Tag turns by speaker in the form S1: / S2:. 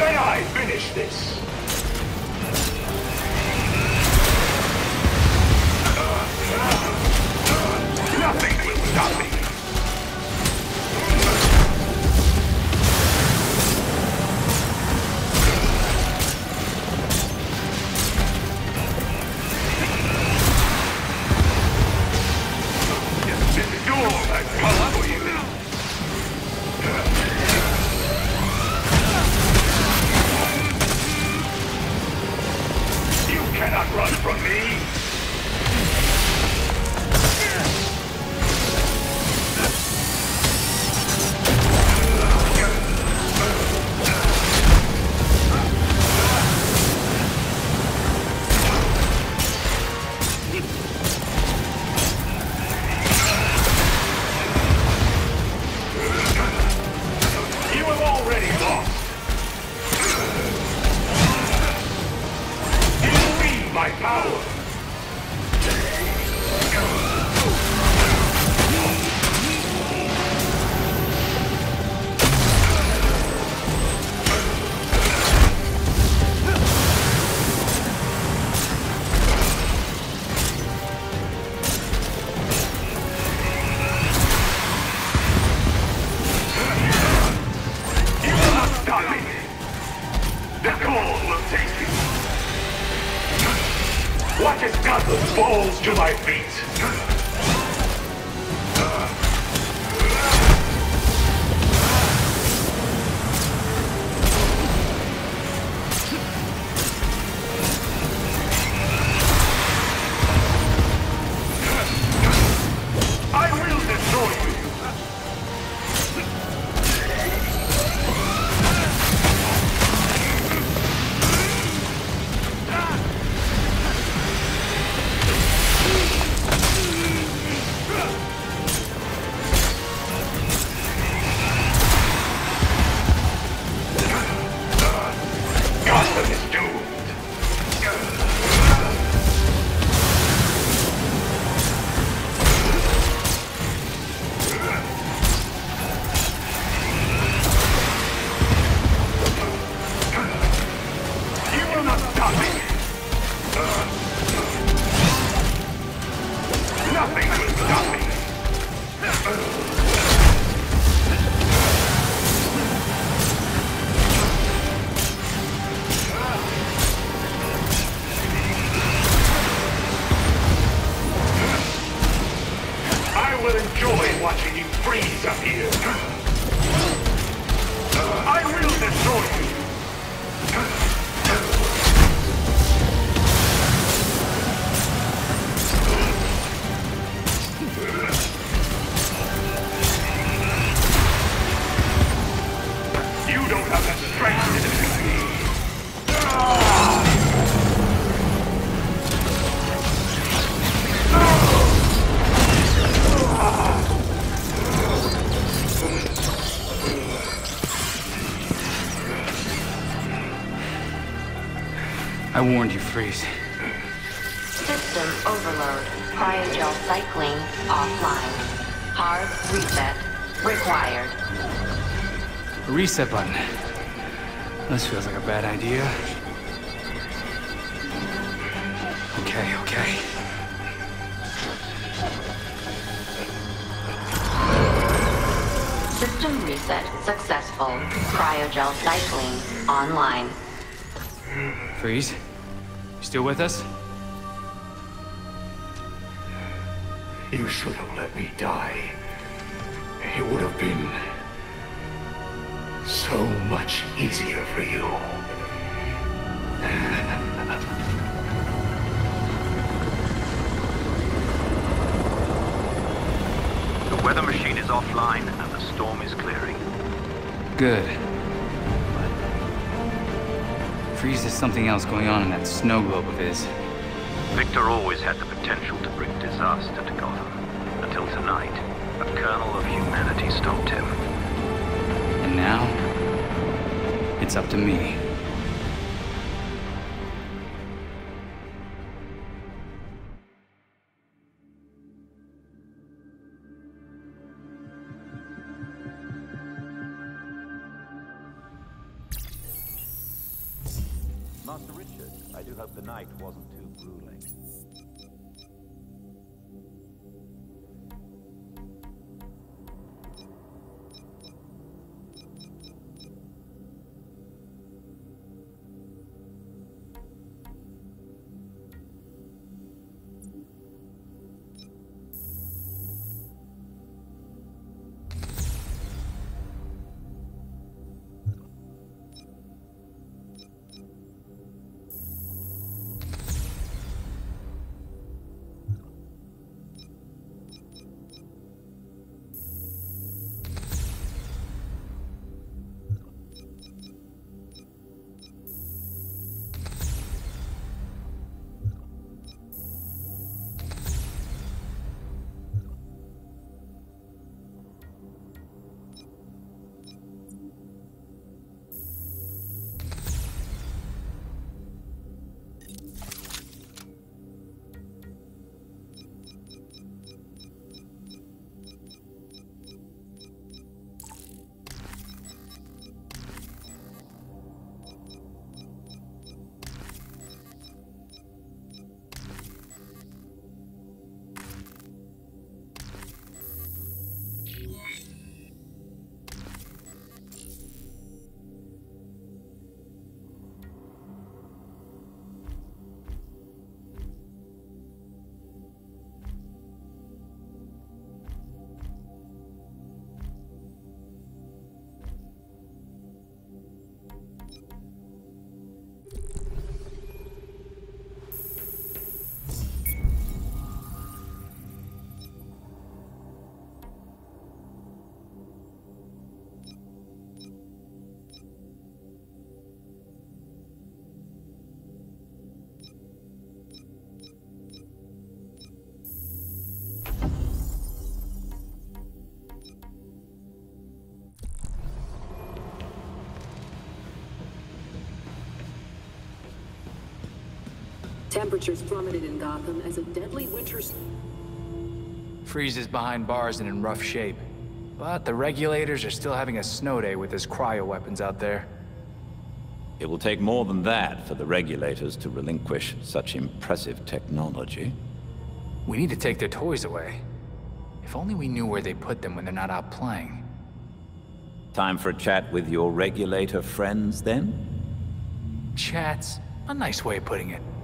S1: Can I finish this? Nothing will stop me. This door has come for you. You cannot run from me. Watch as Gotham falls to my feet! I will destroy you! Gotham is doomed! You will not stop me! Nothing will stop me! I will enjoy watching you freeze up here. I will destroy you. You don't have the strength to defeat me.
S2: I warned you, Freeze.
S3: System overload. Cryogel cycling offline. Hard reset required.
S2: A reset button. This feels like a bad idea. Okay.
S3: System reset successful. Cryogel cycling online.
S2: Freeze? You still with us?
S1: You should have let me die. It would have been so much easier for you.
S4: The weather machine is offline and the storm is clearing.
S2: Good. Freeze, there's something else going on in that snow globe of his.
S4: Victor always had the potential to bring disaster to Gotham. Until tonight, a kernel of humanity stopped him.
S2: And now, it's up to me.
S5: Richard. I do hope the night wasn't too grueling.
S6: Temperatures plummeted in Gotham as a deadly winter...
S2: Freeze is behind bars and in rough shape. But the regulators are still having a snow day with his cryo weapons out there.
S5: It will take more than that for the regulators to relinquish such impressive technology.
S2: We need to take their toys away. If only we knew where they put them when they're not out playing.
S5: Time for a chat with your regulator friends, then?
S2: Chat's a nice way of putting it.